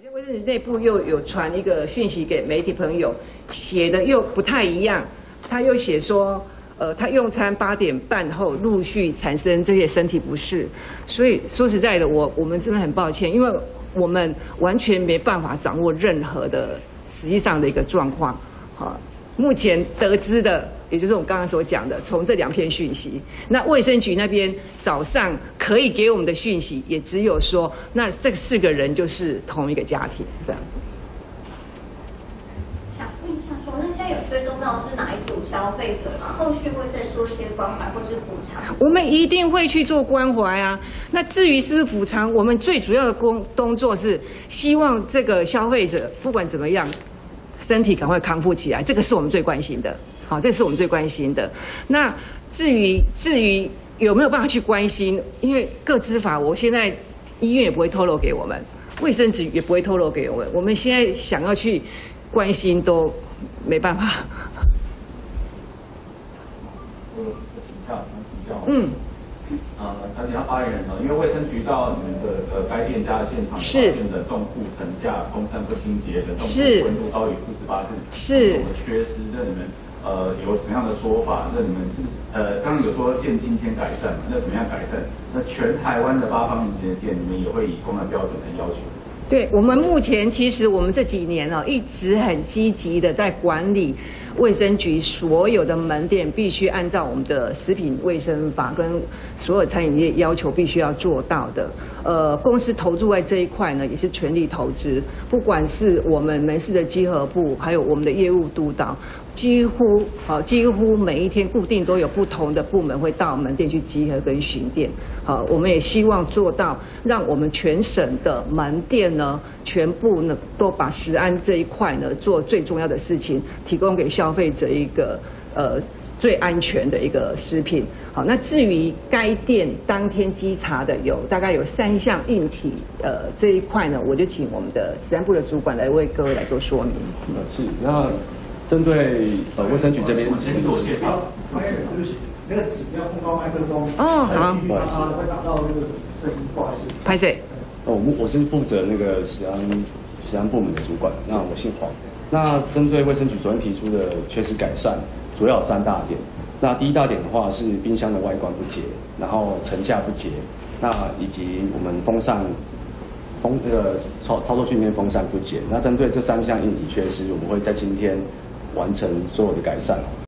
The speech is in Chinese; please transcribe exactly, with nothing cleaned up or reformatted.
卫生局内部又有传一个讯息给媒体朋友，写的又不太一样。他又写说，呃，他用餐八点半后陆续产生这些身体不适，所以说实在的，我我们真的很抱歉，因为我们完全没办法掌握任何的实际上的一个状况。好，目前得知的。 也就是我刚刚所讲的，从这两篇讯息，那卫生局那边早上可以给我们的讯息，也只有说，那这四个人就是同一个家庭这样子。 想问一下说，那现在有追踪到是哪一组消费者吗？后续会再做一些关怀或是补偿？ 我们一定会去做关怀啊。那至于是不是补偿，我们最主要的工动作是希望这个消费者不管怎么样，身体赶快康复起来，这个是我们最关心的。 好，这是我们最关心的。那至于至于有没有办法去关心，因为个资法，我现在医院也不会透露给我们，卫生局也不会透露给我们。我们现在想要去关心都没办法。 我请教，想请教。 嗯。 啊，想请教发言人呢，因为卫生局到你们的呃该店家的现场发现冷冻库层架风扇不清洁，冷冻库温度高于负十八度，是有缺失，那你们。 呃，有什么样的说法？那你们是呃，刚刚有说限今天改善嘛？那怎么样改善？那全台湾的八方云集的店，你们也会以公安标准来要求？对我们目前其实我们这几年哦，一直很积极的在管理卫生局所有的门店，必须按照我们的食品卫生法跟所有餐饮业要求，必须要做到的。呃，公司投注在这一块呢，也是全力投资，不管是我们门市的稽核部，还有我们的业务督导。 几乎好，几乎每一天固定都有不同的部门会到门店去集合跟巡店。好，我们也希望做到，让我们全省的门店呢，全部呢都把食安这一块呢做最重要的事情，提供给消费者一个呃最安全的一个食品。好，那至于该店当天稽查的有大概有三项硬体，呃这一块呢，我就请我们的食安部的主管来为各位来做说明。 呃，是那。 针对呃卫生局这边， 先自我介绍。 对不起，那个纸要碰到麦克风。 哦，好。 不好意思，会打到那个声音，不好意思。 拍谁？ 哦，我我是负责那个食安食安部门的主管，那我姓黄。那针对卫生局昨天提出的缺失改善，主要有三大点。那第一大点的话是冰箱的外观不洁，然后层架不洁，那以及我们风扇风那个操操作区里面风扇不洁。那针对这三项硬体缺失，我们会在今天。 完成所有的改善。